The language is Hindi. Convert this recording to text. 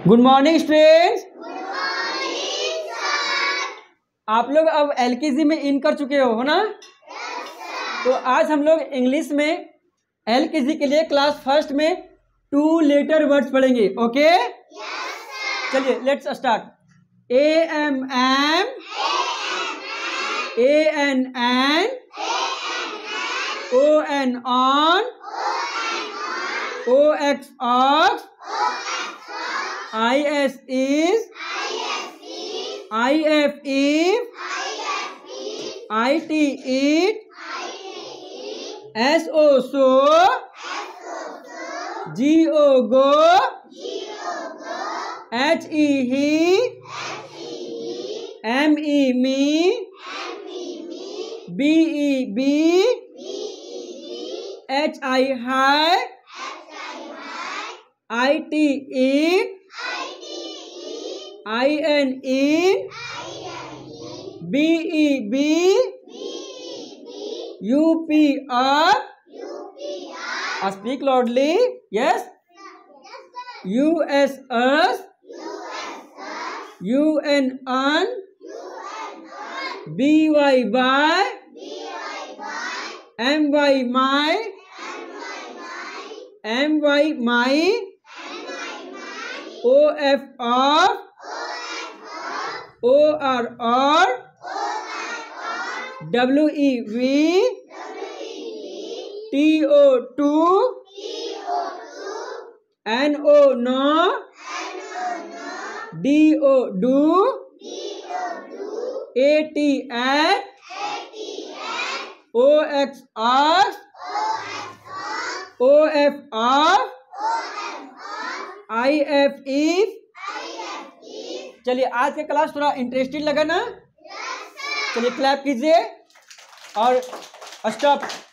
Good morning students. आप लोग अब एलकेजी में इन कर चुके हो ना? तो आज हम लोग इंग्लिश में एलकेजी के लिए क्लास फर्स्ट में 2 लेटर वर्ड्स पढ़ेंगे। ओके, चलिए let's start. A M am, A N an, O N on, O X ox, I S is, I F if, I T it, S O so, G O go, H E he, M E me, B E be, H I hi, I T eat, I N in, B E be, U P up, speak loudly, yes, U S us, U N on, B Y by, M Y my, M Y my, O F of, O R or, W E we, T O to, N O no, D O do, A T at, O X ऑफ, O F of, I F if. चलिए आज का क्लास थोड़ा इंटरेस्टिंग लगा ना? चलिए क्लैप कीजिए और स्टॉप।